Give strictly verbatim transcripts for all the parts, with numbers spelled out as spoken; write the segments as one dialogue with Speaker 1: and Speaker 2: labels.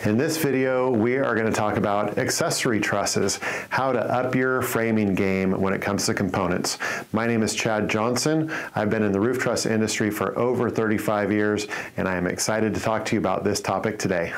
Speaker 1: In this video, we are going to talk about accessory trusses, how to up your framing game when it comes to components. My name is Chad Johnson. I've been in the roof truss industry for over thirty-five years, and I am excited to talk to you about this topic today.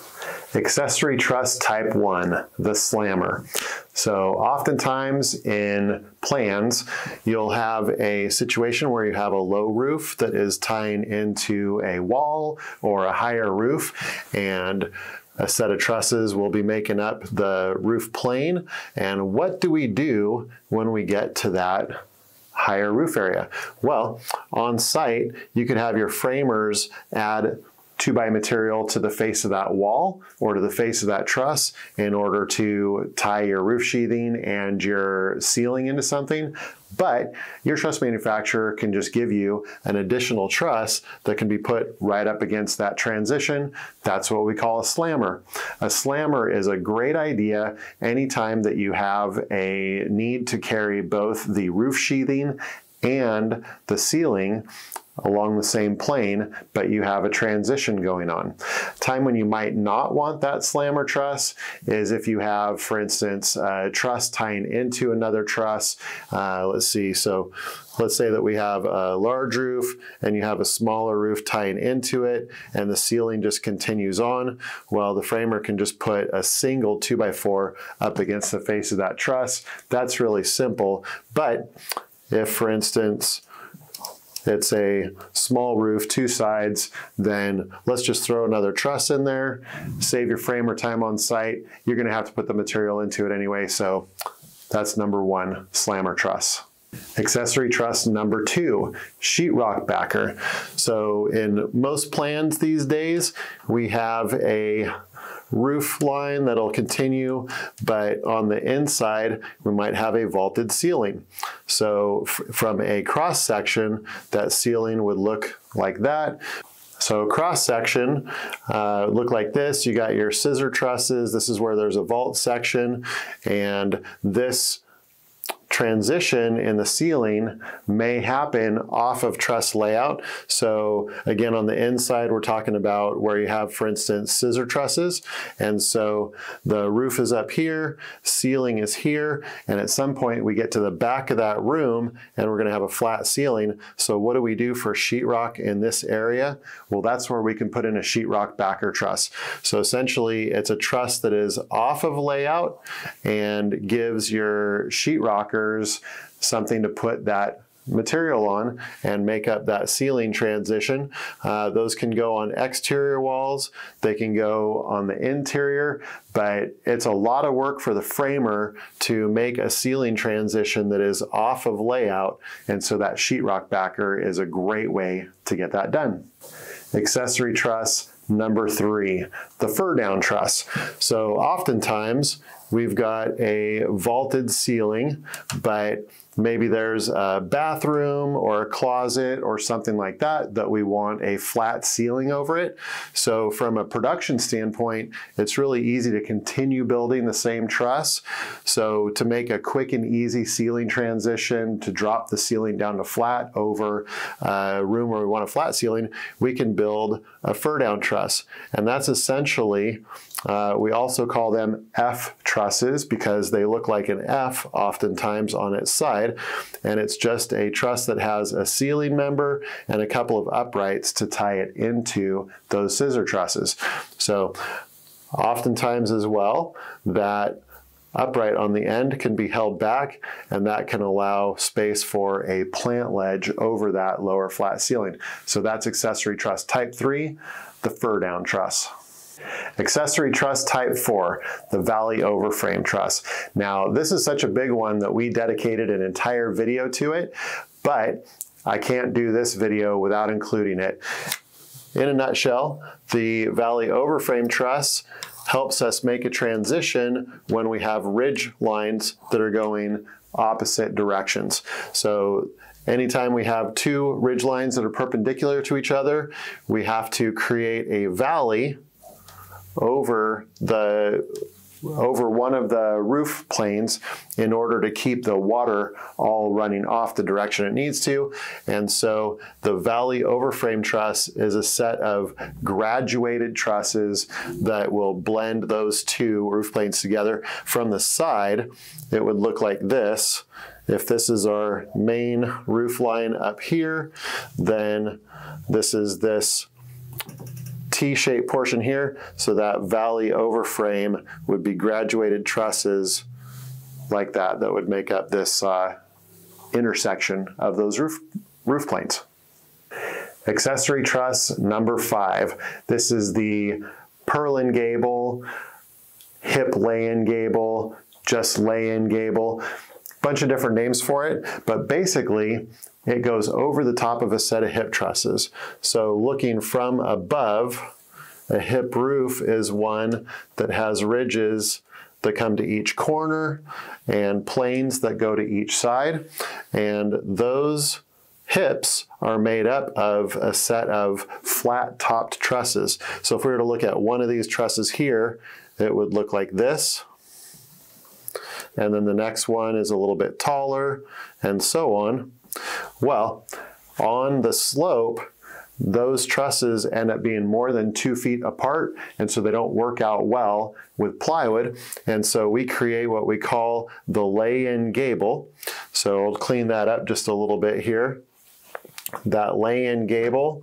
Speaker 1: Accessory truss type one, the slammer. So oftentimes in plans, you'll have a situation where you have a low roof that is tying into a wall or a higher roof, and a set of trusses will be making up the roof plane. And what do we do when we get to that higher roof area? Well, on site, you could have your framers add two by material to the face of that wall or to the face of that truss in order to tie your roof sheathing and your ceiling into something. But your truss manufacturer can just give you an additional truss that can be put right up against that transition. That's what we call a slammer. A slammer is a great idea anytime that you have a need to carry both the roof sheathing and the ceiling along the same plane, but you have a transition going on. Time when you might not want that slammer truss is if you have, for instance, a truss tying into another truss. Uh, let's see, so let's say that we have a large roof and you have a smaller roof tying into it and the ceiling just continues on. Well, the framer can just put a single two by four up against the face of that truss. That's really simple. But if, for instance, it's a small roof, two sides, then let's just throw another truss in there, save your framer time on site. You're gonna have to put the material into it anyway, so that's number one, slammer truss. Accessory truss number two, sheetrock backer. So in most plans these days, we have a roof line that'll continue, but on the inside, we might have a vaulted ceiling. So from a cross section, that ceiling would look like that. So cross section uh, look like this. You got your scissor trusses. This is where there's a vault section, and this transition in the ceiling may happen off of truss layout. So again, on the inside, we're talking about where you have, for instance, scissor trusses. And so the roof is up here, ceiling is here, and at some point we get to the back of that room and we're gonna have a flat ceiling. So what do we do for sheetrock in this area? Well, that's where we can put in a sheetrock backer truss. So essentially it's a truss that is off of layout and gives your sheetrocker something to put that material on and make up that ceiling transition. Uh, those can go on exterior walls, they can go on the interior, but it's a lot of work for the framer to make a ceiling transition that is off of layout, and so that sheetrock backer is a great way to get that done. Accessory truss number three, the fur down truss. So oftentimes we've got a vaulted ceiling, but maybe there's a bathroom or a closet or something like that that we want a flat ceiling over it. So from a production standpoint, it's really easy to continue building the same truss. So to make a quick and easy ceiling transition, to drop the ceiling down to flat over a room where we want a flat ceiling, we can build a fur down truss. And that's essentially, uh, we also call them F trusses because they look like an F oftentimes on its side. And it's just a truss that has a ceiling member and a couple of uprights to tie it into those scissor trusses. So oftentimes as well, that upright on the end can be held back, and that can allow space for a plant ledge over that lower flat ceiling. So that's accessory truss type three, the fur down truss. Accessory truss type four, the valley over frame truss. Now, this is such a big one that we dedicated an entire video to it, but I can't do this video without including it. In a nutshell, the valley over frame truss helps us make a transition when we have ridge lines that are going opposite directions. So anytime we have two ridge lines that are perpendicular to each other, we have to create a valley over the over one of the roof planes in order to keep the water all running off the direction it needs to. And so the valley overframe truss is a set of graduated trusses that will blend those two roof planes together. From the side, it would look like this. If this is our main roof line up here, then this is this T-shaped portion here, so that valley overframe would be graduated trusses like that that would make up this uh, intersection of those roof, roof planes. Accessory truss number five. This is the purlin gable, hip lay-in gable, just lay-in gable. Bunch of different names for it, but basically it goes over the top of a set of hip trusses. So looking from above, a hip roof is one that has ridges that come to each corner and planes that go to each side. And those hips are made up of a set of flat-topped trusses. So if we were to look at one of these trusses here, it would look like this. And then the next one is a little bit taller, and so on. Well, on the slope, those trusses end up being more than two feet apart, and so they don't work out well with plywood. And so we create what we call the lay-in gable. So I'll clean that up just a little bit here. That lay-in gable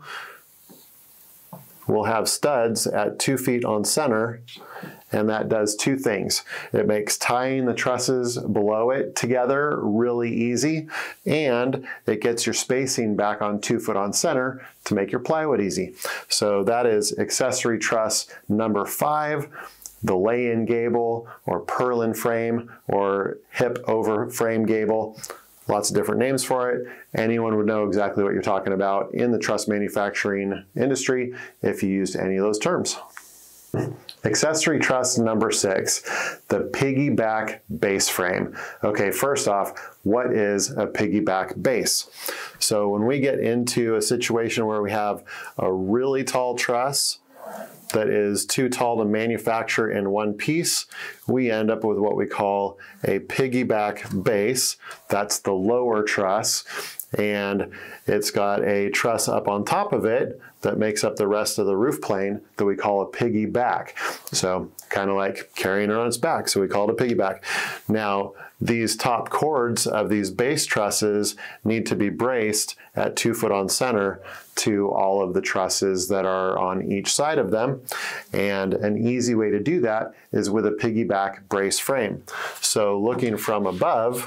Speaker 1: will have studs at two feet on center, and that does two things. It makes tying the trusses below it together really easy, and it gets your spacing back on two foot on center to make your plywood easy. So that is accessory truss number five, the lay-in gable or purlin frame or hip over frame gable. Lots of different names for it. Anyone would know exactly what you're talking about in the truss manufacturing industry if you used any of those terms. Accessory truss number six, the piggyback base frame. Okay, first off, what is a piggyback base? So when we get into a situation where we have a really tall truss that is too tall to manufacture in one piece, we end up with what we call a piggyback base. That's the lower truss, and it's got a truss up on top of it that makes up the rest of the roof plane that we call a piggyback. So kind of like carrying it on its back, so we call it a piggyback. Now, these top cords of these base trusses need to be braced at two foot on center to all of the trusses that are on each side of them. And an easy way to do that is with a piggyback brace frame. So looking from above,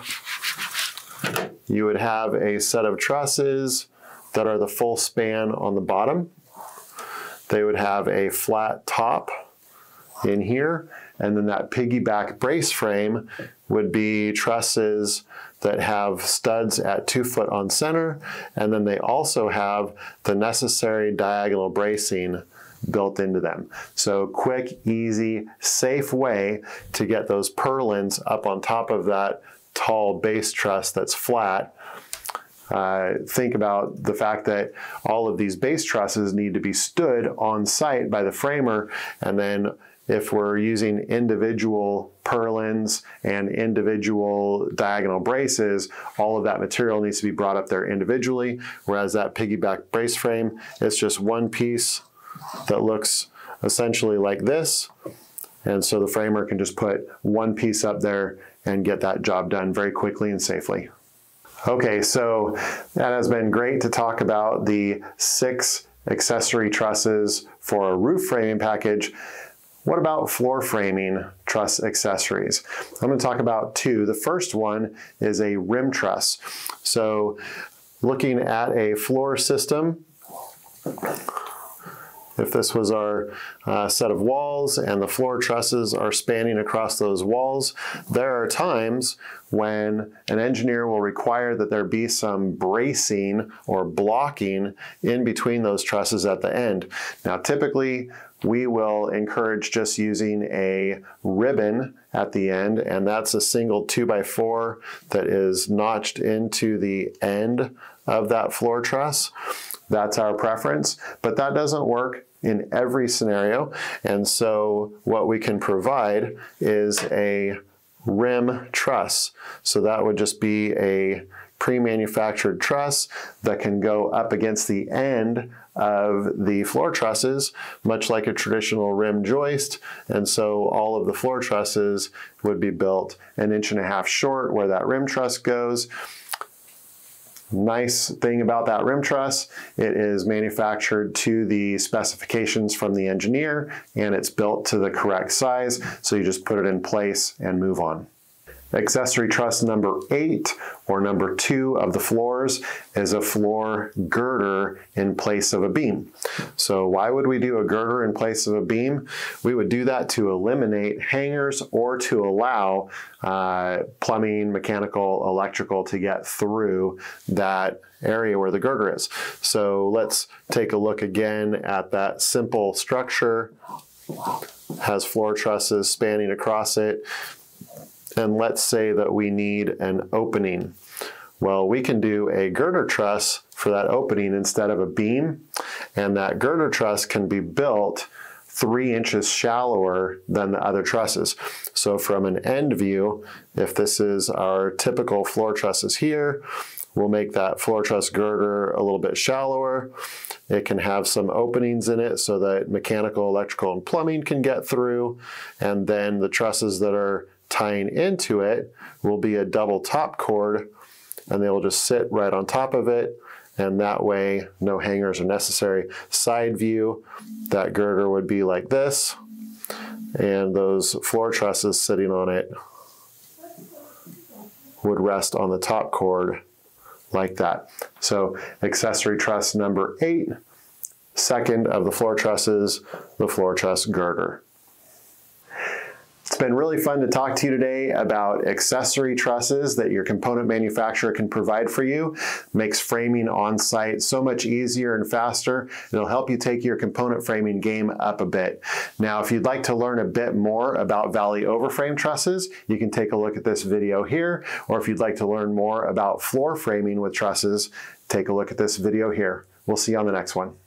Speaker 1: you would have a set of trusses that are the full span on the bottom. They would have a flat top in here, and then that piggyback brace frame would be trusses that have studs at two foot on center, and then they also have the necessary diagonal bracing built into them. So quick, easy, safe way to get those purlins up on top of that tall base truss that's flat. Uh, think about the fact that all of these base trusses need to be stood on site by the framer, and then if we're using individual purlins and individual diagonal braces, all of that material needs to be brought up there individually, whereas that piggyback brace frame, it's just one piece that looks essentially like this, and so the framer can just put one piece up there and get that job done very quickly and safely. Okay, so that has been great to talk about the six accessory trusses for a roof framing package. What about floor framing truss accessories? I'm going to talk about two. The first one is a rim truss. So looking at a floor system, if this was our uh, set of walls and the floor trusses are spanning across those walls, there are times when an engineer will require that there be some bracing or blocking in between those trusses at the end. Now, typically, we will encourage just using a ribbon at the end, and that's a single two by four that is notched into the end of that floor truss. That's our preference, but that doesn't work in every scenario. And so what we can provide is a rim truss. So that would just be a pre-manufactured truss that can go up against the end of the floor trusses, much like a traditional rim joist. And so all of the floor trusses would be built an inch and a half short where that rim truss goes. Nice thing about that rim truss, it is manufactured to the specifications from the engineer, and it's built to the correct size, so you just put it in place and move on. Accessory truss number eight, or number two of the floors, is a floor girder in place of a beam. So why would we do a girder in place of a beam? We would do that to eliminate hangers or to allow uh, plumbing, mechanical, electrical to get through that area where the girder is. So let's take a look again at that simple structure. Has floor trusses spanning across it. And let's say that we need an opening. Well, we can do a girder truss for that opening instead of a beam, and that girder truss can be built three inches shallower than the other trusses. So from an end view, if this is our typical floor trusses here, we'll make that floor truss girder a little bit shallower. It can have some openings in it so that mechanical, electrical, and plumbing can get through, and then the trusses that are tying into it will be a double top cord, and they will just sit right on top of it, and that way no hangers are necessary. Side view, that girder would be like this, and those floor trusses sitting on it would rest on the top cord like that. So accessory truss number eight, second of the floor trusses, the floor truss girder. It's been really fun to talk to you today about accessory trusses that your component manufacturer can provide for you. Makes framing on site so much easier and faster. It'll help you take your component framing game up a bit. Now, if you'd like to learn a bit more about valley overframe trusses, you can take a look at this video here. Or if you'd like to learn more about floor framing with trusses, take a look at this video here. We'll see you on the next one.